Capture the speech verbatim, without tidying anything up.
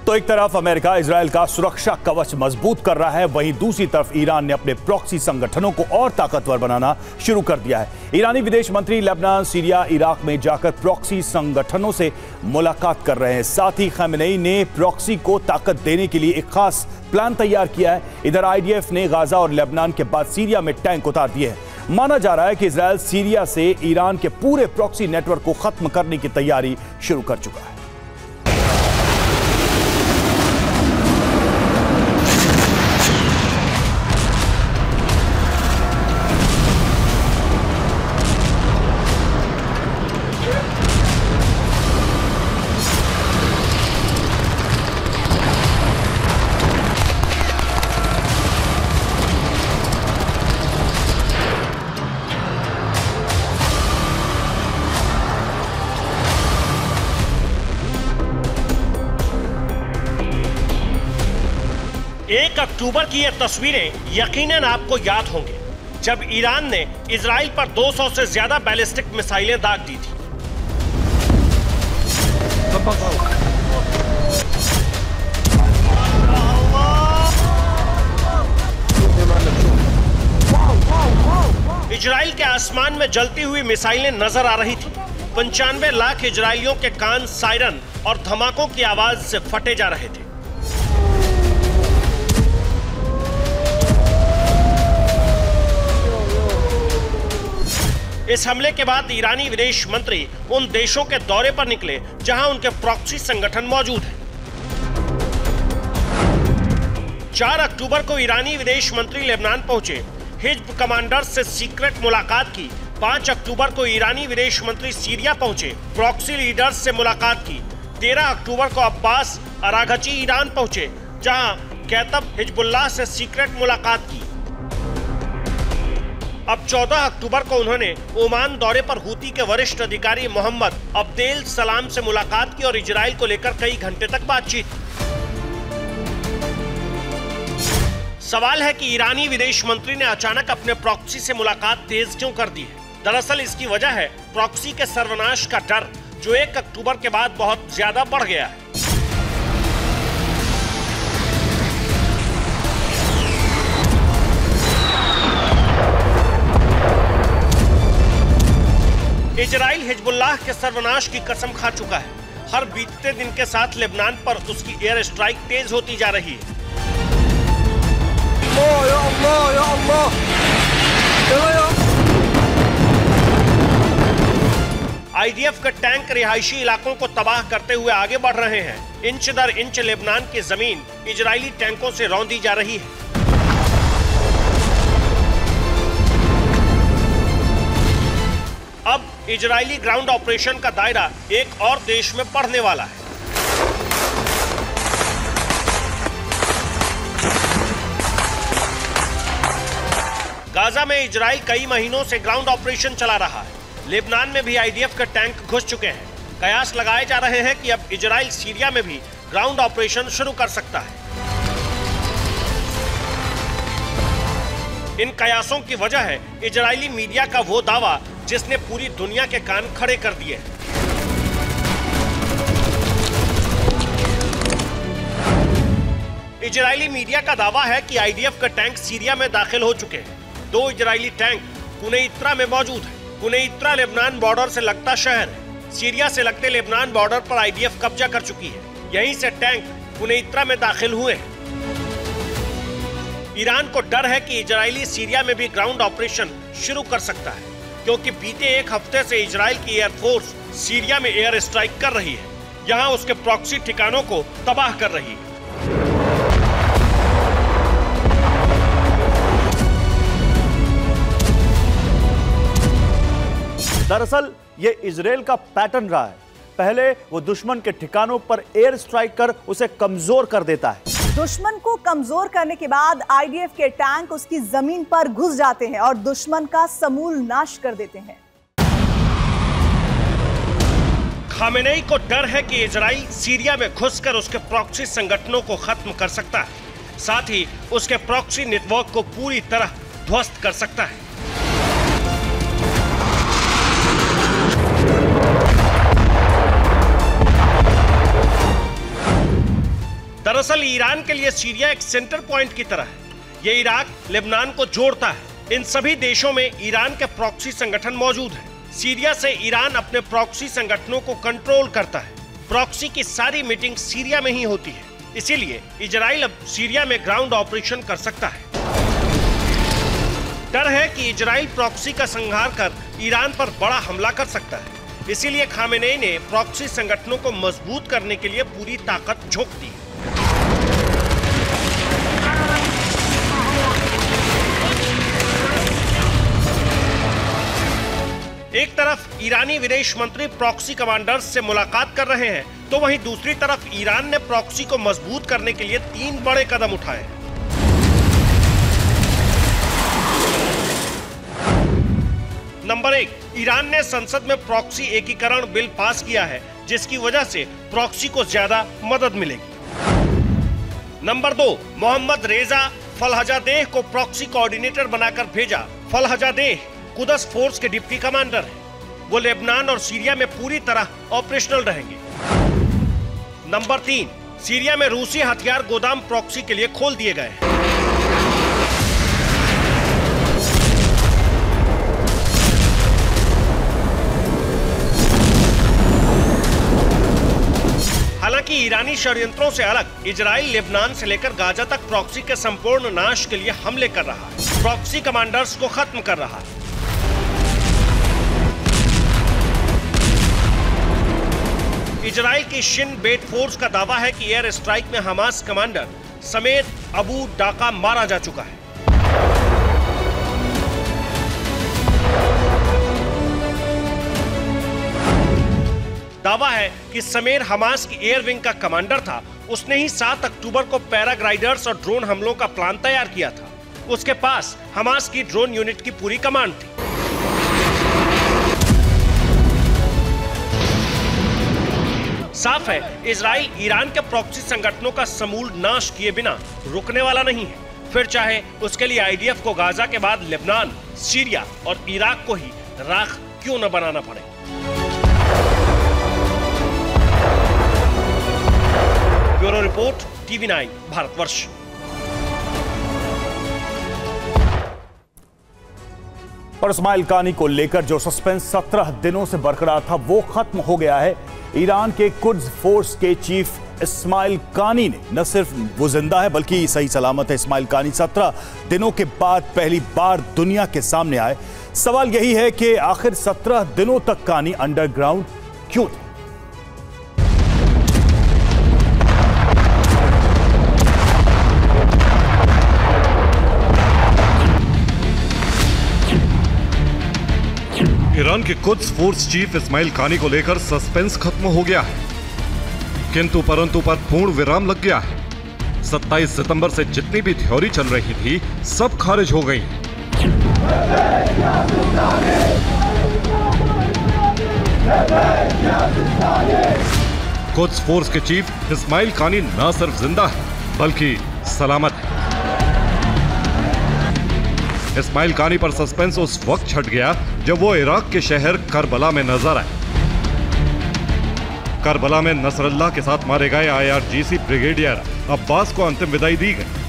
तो एक तरफ अमेरिका इजराइल का सुरक्षा कवच मजबूत कर रहा है, वहीं दूसरी तरफ ईरान ने अपने प्रॉक्सी संगठनों को और ताकतवर बनाना शुरू कर दिया है। ईरानी विदेश मंत्री लेबनान, सीरिया, इराक में जाकर प्रॉक्सी संगठनों से मुलाकात कर रहे हैं। साथ ही खamenei ने प्रॉक्सी को ताकत देने के लिए एक खास प्लान तैयार किया है। इधर आईडीएफ ने गाजा और लेबनान के बाद सीरिया में टैंक उतार दिए हैं। माना जा रहा है कि इजराइल सीरिया से ईरान के पूरे प्रॉक्सी नेटवर्क को खत्म करने की तैयारी शुरू कर चुका है। एक अक्टूबर की ये तस्वीरें यकीनन आपको याद होंगी, जब ईरान ने इजराइल पर दो सौ से ज्यादा बैलिस्टिक मिसाइलें दाग दी थी। इजराइल के आसमान में जलती हुई मिसाइलें नजर आ रही थी। पंचानवे लाख इजरायलियों के कान सायरन और धमाकों की आवाज से फटे जा रहे थे। इस हमले के बाद ईरानी विदेश मंत्री उन देशों के दौरे पर निकले जहां उनके प्रॉक्सी संगठन मौजूद हैं। चार अक्टूबर को ईरानी विदेश मंत्री लेबनान पहुंचे, हिज्ब कमांडर्स से सीक्रेट मुलाकात की। पाँच अक्टूबर को ईरानी विदेश मंत्री सीरिया पहुंचे, प्रॉक्सी लीडर्स से मुलाकात की। तेरह अक्टूबर को अब्बास अराघची ईरान पहुंचे, जहां कैतब हिजबुल्लाह से सीक्रेट मुलाकात की। अब चौदह अक्टूबर को उन्होंने ओमान दौरे पर हूती के वरिष्ठ अधिकारी मोहम्मद अब्देल सलाम से मुलाकात की और इजराइल को लेकर कई घंटे तक बातचीत। सवाल है कि ईरानी विदेश मंत्री ने अचानक अपने प्रॉक्सी से मुलाकात तेज क्यों कर दी है? दरअसल इसकी वजह है प्रॉक्सी के सर्वनाश का डर, जो एक अक्टूबर के बाद बहुत ज्यादा बढ़ गया है। इजराइल हिजबुल्लाह के सर्वनाश की कसम खा चुका है। हर बीतते दिन के साथ लेबनान पर उसकी एयर स्ट्राइक तेज होती जा रही है। या अल्लाह, या अल्लाह, या आईडीएफ के टैंक रिहायशी इलाकों को तबाह करते हुए आगे बढ़ रहे हैं। इंच दर इंच लेबनान की जमीन इजरायली टैंकों से रौंदी जा रही है। अब इजरायली ग्राउंड ऑपरेशन का दायरा एक और देश में बढ़ने वाला है। गाजा में इजराइल कई महीनों से ग्राउंड ऑपरेशन चला रहा है। लेबनान में भी आईडीएफ के टैंक घुस चुके हैं। कयास लगाए जा रहे हैं कि अब इजराइल सीरिया में भी ग्राउंड ऑपरेशन शुरू कर सकता है। इन कयासों की वजह है इजरायली मीडिया का वो दावा जिसने पूरी दुनिया के कान खड़े कर दिए हैं। इजरायली मीडिया का दावा है कि आईडीएफ के टैंक सीरिया में दाखिल हो चुके हैं। दो इजरायली टैंक कुनैत्रा में मौजूद है। कुनैत्रा लेबनान बॉर्डर से लगता शहर है। सीरिया से लगते लेबनान बॉर्डर पर आईडीएफ कब्जा कर चुकी है। यहीं से टैंक कुनैत्रा में दाखिल हुए हैं। ईरान को डर है कि इजरायली सीरिया में भी ग्राउंड ऑपरेशन शुरू कर सकता है, क्योंकि बीते एक हफ्ते से इजराइल की एयरफोर्स सीरिया में एयर स्ट्राइक कर रही है। यहां उसके प्रॉक्सी ठिकानों को तबाह कर रही है। दरअसल ये इजराइल का पैटर्न रहा है। पहले वो दुश्मन के ठिकानों पर एयर स्ट्राइक कर उसे कमजोर कर देता है। दुश्मन को कमजोर करने के बाद आईडीएफ के टैंक उसकी जमीन पर घुस जाते हैं और दुश्मन का समूल नाश कर देते हैं। खामेनेई को डर है कि इजराइल सीरिया में घुसकर उसके प्रॉक्सी संगठनों को खत्म कर सकता है, साथ ही उसके प्रॉक्सी नेटवर्क को पूरी तरह ध्वस्त कर सकता है। दरअसल ईरान के लिए सीरिया एक सेंटर पॉइंट की तरह है। ये इराक, लेबनान को जोड़ता है। इन सभी देशों में ईरान के प्रॉक्सी संगठन मौजूद है। सीरिया से ईरान अपने प्रॉक्सी संगठनों को कंट्रोल करता है। प्रॉक्सी की सारी मीटिंग सीरिया में ही होती है, इसीलिए इजराइल अब सीरिया में ग्राउंड ऑपरेशन कर सकता है। डर है कि इजराइल प्रॉक्सी का संहार कर ईरान पर बड़ा हमला कर सकता है, इसीलिए खामेनेई ने प्रॉक्सी संगठनों को मजबूत करने के लिए पूरी ताकत झोंक दी। एक तरफ ईरानी विदेश मंत्री प्रॉक्सी कमांडर्स से मुलाकात कर रहे हैं, तो वहीं दूसरी तरफ ईरान ने प्रॉक्सी को मजबूत करने के लिए तीन बड़े कदम उठाए। नंबर एक, ईरान ने संसद में प्रॉक्सी एकीकरण बिल पास किया है, जिसकी वजह से प्रॉक्सी को ज्यादा मदद मिलेगी। नंबर दो, मोहम्मद रेजा फलहजादेह को प्रॉक्सी कोऑर्डिनेटर बनाकर भेजा। फलहजादेह कुदस फोर्स के डिप्टी कमांडर हैं। वो लेबनान और सीरिया में पूरी तरह ऑपरेशनल रहेंगे। नंबर तीन, सीरिया में रूसी हथियार गोदाम प्रॉक्सी के लिए खोल दिए गए हैं। हालांकि ईरानी षड्यंत्रों से अलग इजराइल लेबनान से लेकर गाजा तक प्रॉक्सी के संपूर्ण नाश के लिए हमले कर रहा है, प्रॉक्सी कमांडर्स को खत्म कर रहा है। इजराइल की शिन बेट फोर्स का दावा है कि एयर स्ट्राइक में हमास कमांडर समेत अबू डाका मारा जा चुका है। दावा है कि समेर हमास की एयर विंग का कमांडर था। उसने ही सात अक्टूबर को पैराग्लाइडर्स और ड्रोन हमलों का प्लान तैयार किया था। उसके पास हमास की ड्रोन यूनिट की पूरी कमांड थी। साफ है, इजराइल ईरान के प्रॉक्सी संगठनों का समूल नाश किए बिना रुकने वाला नहीं है, फिर चाहे उसके लिए आईडीएफ को गाजा के बाद लेबनान, सीरिया और इराक को ही राख क्यों न बनाना पड़े। Bureau report, TV nine Bharatvarsh. और इस्माइल कानी को लेकर जो सस्पेंस सत्रह दिनों से बरकरार था, वो खत्म हो गया है। ईरान के कुड्स फोर्स के चीफ इस्माइल कानी ने न सिर्फ वो जिंदा है बल्कि सही सलामत है। इस्माइल कानी सत्रह दिनों के बाद पहली बार दुनिया के सामने आए। सवाल यही है कि आखिर सत्रह दिनों तक कानी अंडरग्राउंड क्यों थे? ईरान के कुड्स फोर्स चीफ इस्माइल कानी को लेकर सस्पेंस खत्म हो गया है, किंतु परंतु पर पूर्ण विराम लग गया है। सत्ताईस सितंबर से जितनी भी थ्योरी चल रही थी, सब खारिज हो गई। कुड्स फोर्स के चीफ इस्माइल कानी न सिर्फ जिंदा है बल्कि सलामत है। इस्माइल कानी पर सस्पेंस उस वक्त छट गया जब वो इराक के शहर करबला में नजर आए। करबला में नसरल्लाह के साथ मारे गए आईआरजीसी ब्रिगेडियर अब्बास को अंतिम विदाई दी गई।